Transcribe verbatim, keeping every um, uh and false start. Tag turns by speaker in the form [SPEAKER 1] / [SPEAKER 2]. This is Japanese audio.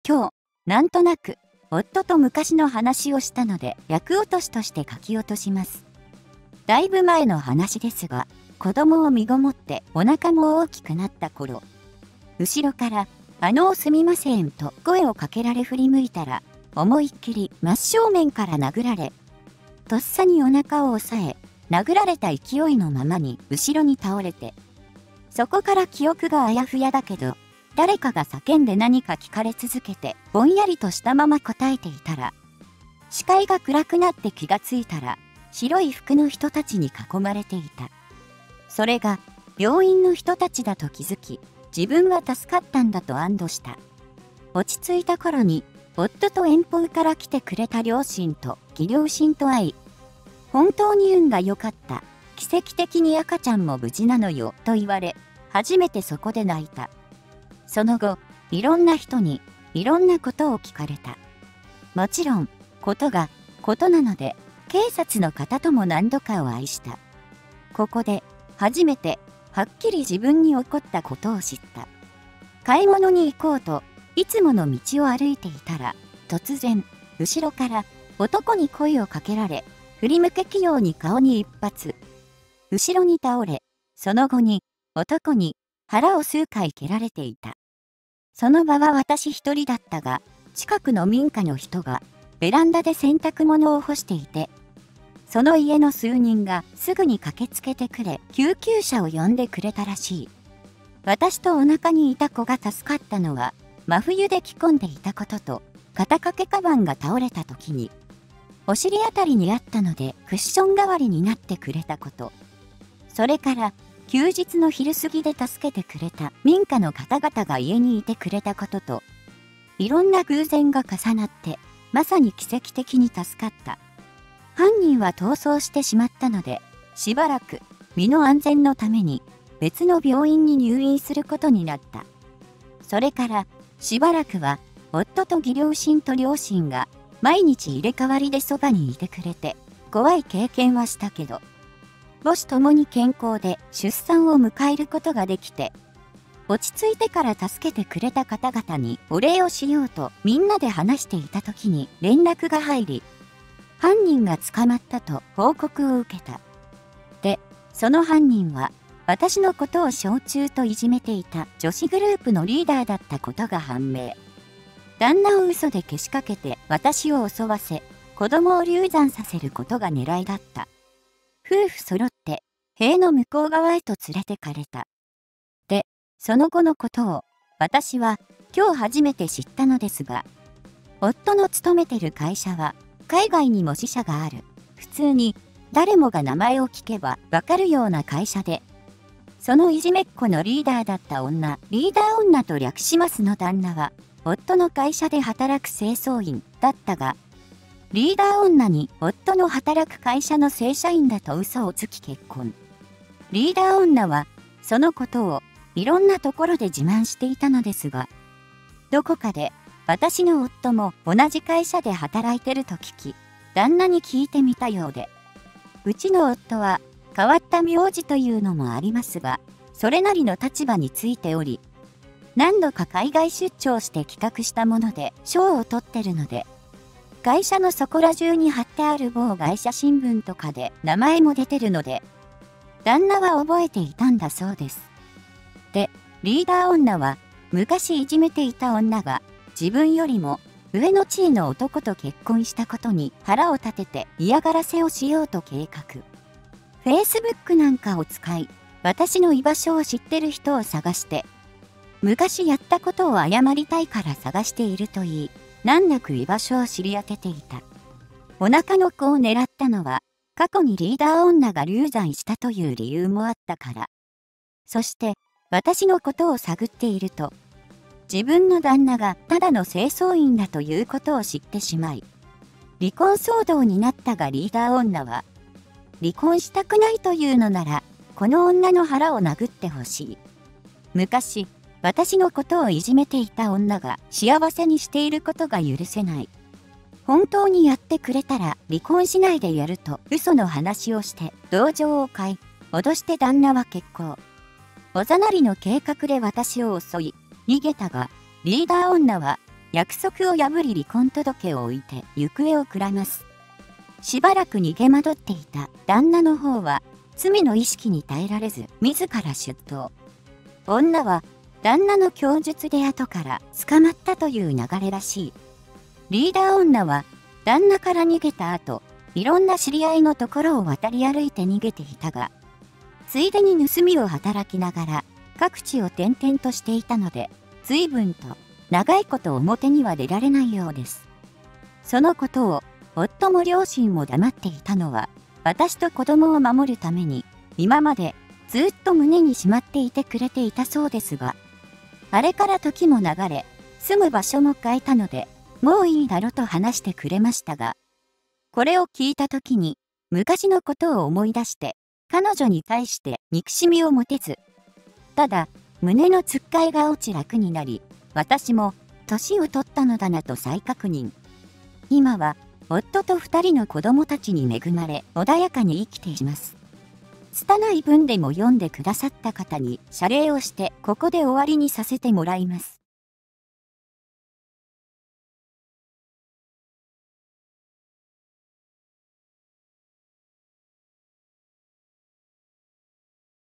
[SPEAKER 1] 今日、なんとなく、夫と昔の話をしたので、役落としとして書き落とします。だいぶ前の話ですが、子供を身ごもってお腹も大きくなった頃、後ろから、あのすみませんと声をかけられ振り向いたら、思いっきり真正面から殴られ、とっさにお腹を押さえ、殴られた勢いのままに後ろに倒れて、そこから記憶があやふやだけど、誰かが叫んで何か聞かれ続けて、ぼんやりとしたまま答えていたら、視界が暗くなって気がついたら、白い服の人たちに囲まれていた。それが、病院の人たちだと気づき、自分が助かったんだと安堵した。落ち着いた頃に、夫と遠方から来てくれた両親と義両親と会い、本当に運が良かった。奇跡的に赤ちゃんも無事なのよ、と言われ、初めてそこで泣いた。その後、いろんな人に、いろんなことを聞かれた。もちろん、ことが、ことなので、警察の方とも何度かお会いした。ここで、初めて、はっきり自分に起こったことを知った。買い物に行こうと、いつもの道を歩いていたら、突然、後ろから男に声をかけられ、振り向け器用に顔に一発。後ろに倒れ、その後に、男に腹を数回蹴られていた。その場は私一人だったが、近くの民家の人が、ベランダで洗濯物を干していて、その家の数人がすぐに駆けつけてくれ、救急車を呼んでくれたらしい。私とお腹にいた子が助かったのは、真冬で着込んでいたことと、肩掛けカバンが倒れた時に、お尻あたりにあったのでクッション代わりになってくれたこと。それから、休日の昼過ぎで助けてくれた民家の方々が家にいてくれたことと、いろんな偶然が重なって、まさに奇跡的に助かった。犯人は逃走してしまったので、しばらく身の安全のために別の病院に入院することになった。それからしばらくは夫と義両親と両親が毎日入れ替わりでそばにいてくれて、怖い経験はしたけど、母子ともに健康で出産を迎えることができて、落ち着いてから助けてくれた方々にお礼をしようとみんなで話していた時に連絡が入り、犯人が捕まったと報告を受けた。で、その犯人は私のことを小中といじめていた女子グループのリーダーだったことが判明。旦那を嘘でけしかけて私を襲わせ、子供を流産させることが狙いだった。夫婦揃って塀の向こう側へと連れてかれた。で、その後のことを私は今日初めて知ったのですが、夫の勤めてる会社は海外にも支社がある。普通に誰もが名前を聞けばわかるような会社で、そのいじめっ子のリーダーだった女、リーダー女と略しますの旦那は、夫の会社で働く清掃員だったが、リーダー女に夫の働く会社の正社員だと嘘をつき結婚。リーダー女はそのことをいろんなところで自慢していたのですが、どこかで私の夫も同じ会社で働いてると聞き、旦那に聞いてみたようで、うちの夫は変わった名字というのもありますが、それなりの立場についており、何度か海外出張して企画したもので賞を取ってるので、会社のそこら中に貼ってある某会社新聞とかで名前も出てるので、旦那は覚えていたんだそうです。で、リーダー女は昔いじめていた女が自分よりも上の地位の男と結婚したことに腹を立てて嫌がらせをしようと計画。Facebook なんかを使い、私の居場所を知ってる人を探して、昔やったことを謝りたいから探していると言い、難なく居場所を知り当てていた。お腹の子を狙ったのは、過去にリーダー女が流産したという理由もあったから。そして、私のことを探っていると、自分の旦那がただの清掃員だということを知ってしまい、離婚騒動になったがリーダー女は、離婚したくないというのなら、この女の腹を殴ってほしい。昔、私のことをいじめていた女が幸せにしていることが許せない。本当にやってくれたら離婚しないでやると嘘の話をして同情を買い、脅して旦那は決行。おざなりの計画で私を襲い、逃げたが、リーダー女は約束を破り離婚届を置いて行方をくらます。しばらく逃げ惑っていた旦那の方は罪の意識に耐えられず自ら出頭。女は旦那の供述で後から捕まったという流れらしい。リーダー女は旦那から逃げた後、いろんな知り合いのところを渡り歩いて逃げていたが、ついでに盗みを働きながら各地を転々としていたので、随分と長いこと表には出られないようです。そのことを夫も両親も黙っていたのは、私と子供を守るために今までずっと胸にしまっていてくれていたそうですが、あれから時も流れ、住む場所も変えたので、もういいだろと話してくれましたが、これを聞いた時に昔のことを思い出して、彼女に対して憎しみを持てず、ただ胸のつっかえが落ち楽になり、私も年を取ったのだなと再確認。今は夫と二人の子供たちに恵まれ穏やかに生きています。拙い文でも読んでくださった方に謝礼をしてここで終わりにさせてもらいます。